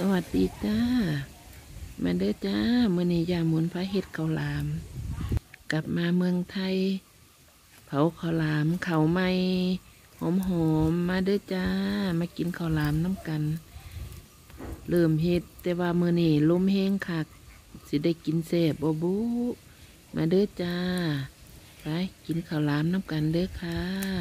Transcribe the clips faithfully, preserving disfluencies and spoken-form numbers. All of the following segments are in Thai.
วัสดีจ้ามาเด้อจ้ามื้อนี้ยาหมุนพระเฮ็ดข้าวหลามกลับมาเมืองไทยเผาข้าวหลามข้าวไหม้หอมหอมมาเด้อจ้ามากินข้าวหลามน้ำกันเริ่มเฮ็ดแต่ว่ามื้อนี้ลมแห้งคักสิได้กินแซ่บบ่บุมาเด้อจ้าไปกินข้าวหลามน้ำกันเด้อค่ะ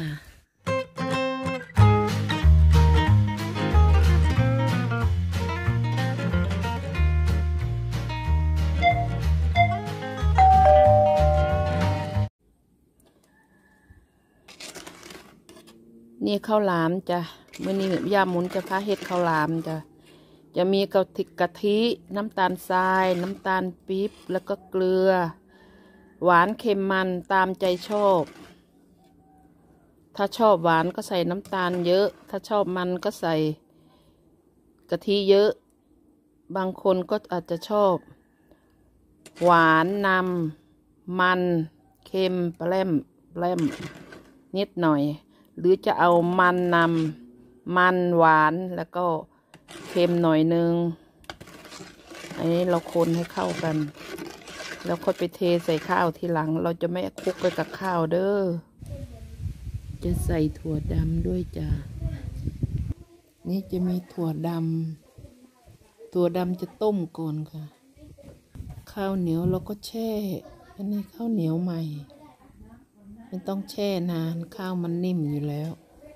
นี่ข้าวหลามจ้ะมื้อนี้ย่าหมุนจะพาเฮ็ดข้าวหลามจ้ะจะมีกะทิกะทิน้ำตาลทรายน้ำตาลปี๊บแล้วก็เกลือหวานเค็มมันตามใจชอบถ้าชอบหวานก็ใส่น้ำตาลเยอะถ้าชอบมันก็ใส่กะทิเยอะบางคนก็อาจจะชอบหวานนำมันเค็มแปร่มแปร่มนิดหน่อยหรือจะเอามันนำมันหวานแล้วก็เค็มหน่อยนึงอันนี้เราคนให้เข้ากันแล้วค่อยไปเทใส่ข้าวทีหลังเราจะไม่คลุกไปกับข้าวเด้อจะใส่ถั่วดำด้วยจ้ะนี่จะมีถั่วดำถั่วดำจะต้มก่อนค่ะข้าวเหนียวเราก็แช่อันนี้ข้าวเหนียวใหม่ไม่ต้องแช่นานข้าวมันนิ่มอยู่แล้ว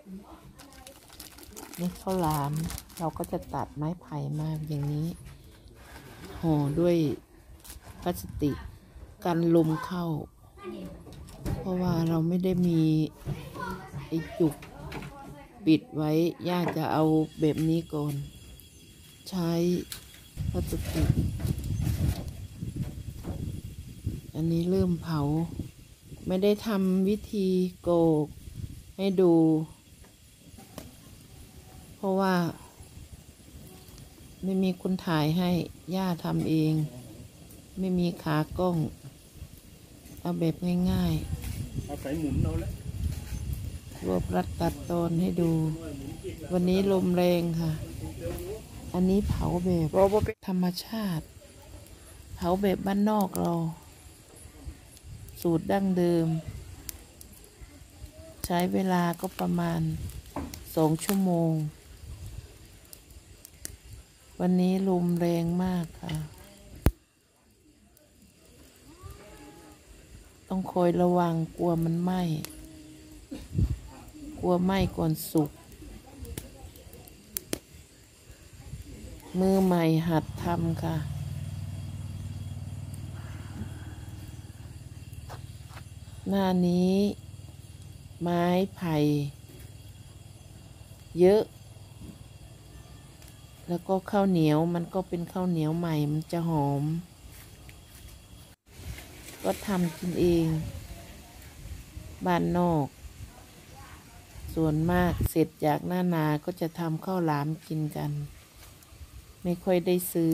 นี่ข้าวหลามเราก็จะตัดไม้ไผ่มาอย่างนี้ห่อด้วยพลาสติกกันลมเข้าเพราะว่าเราไม่ได้มีไอ้จุกปิดไว้ย่าจะเอาแบบนี้ก่อนใช้พลาสติกอันนี้เริ่มเผาไม่ได้ทำวิธีโกกให้ดูเพราะว่าไม่มีคนถ่ายให้ย่าทำเองไม่มีขากล้องเอาแบบง่ายๆเอาใส่หมุนเอาแล้วรวบรัดตัดตอนให้ดูวันนี้ลมแรงค่ะอันนี้เผาแบบธรรมชาติเผาแบบบ้านนอกเราสูตรดั้งเดิมใช้เวลาก็ประมาณสองชั่วโมงวันนี้ลมแรงมากค่ะต้องคอยระวังกลัวมันไหม้กลัวไหม้ก่อนสุกมือใหม่หัดทำค่ะหน้านี้ไม้ไผ่เยอะแล้วก็ข้าวเหนียวมันก็เป็นข้าวเหนียวใหม่มันจะหอมก็ทำกินเองบ้านนอกส่วนมากเสร็จจากหน้านาก็จะทำข้าวหลามกินกันไม่ค่อยได้ซื้อ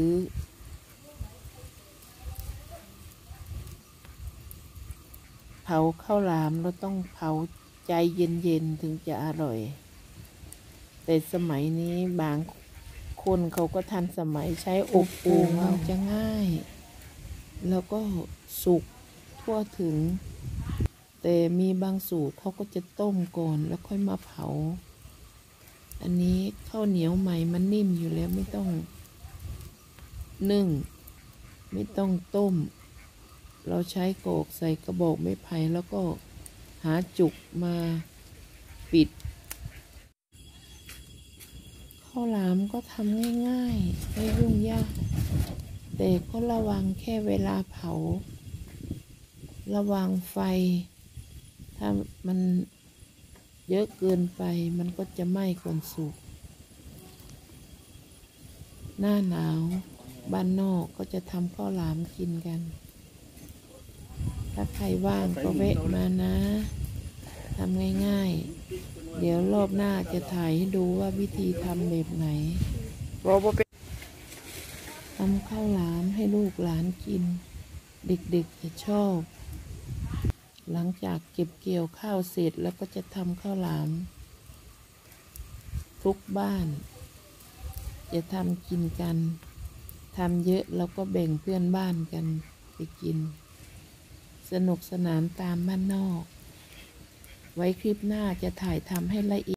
เผาข้าวหลามเราต้องเผาใจเย็นๆถึงจะอร่อยแต่สมัยนี้บางคนเขาก็ทันสมัยใช้อบโอ่งมันจะง่ายแล้วก็สุกทั่วถึงแต่มีบางสูตรเขาก็จะต้มก่อนแล้วค่อยมาเผาอันนี้ข้าวเหนียวใหม่มันนิ่มอยู่แล้วไม่ต้องนึ่งไม่ต้องต้มเราใช้โกกใส่กระบอกไม้ไผ่แล้วก็หาจุกมาปิดข้าวหลามก็ทำง่ายๆไม่ยุ่งยากแต่ก็ระวังแค่เวลาเผาระวังไฟถ้ามันเยอะเกินไปมันก็จะไหม้ก่อนสุกหน้าหนาวบ้านนอกก็จะทำข้าวหลามกินกันถ้าใครว่างก็แวะมานะทำง่ายๆเดี๋ยวรอบหน้าจะถ่ายให้ดูว่าวิธีทำแบบไหนทำข้าวหลามให้ลูกหลานกินเด็กๆจะชอบหลังจากเก็บเกี่ยวข้าวเสร็จแล้วก็จะทำข้าวหลามทุกบ้านจะทำกินกันทำเยอะแล้วก็แบ่งเพื่อนบ้านกันไปกินสนุกสนานตามบ้านนอกไว้คลิปหน้าจะถ่ายทำให้ละเอียด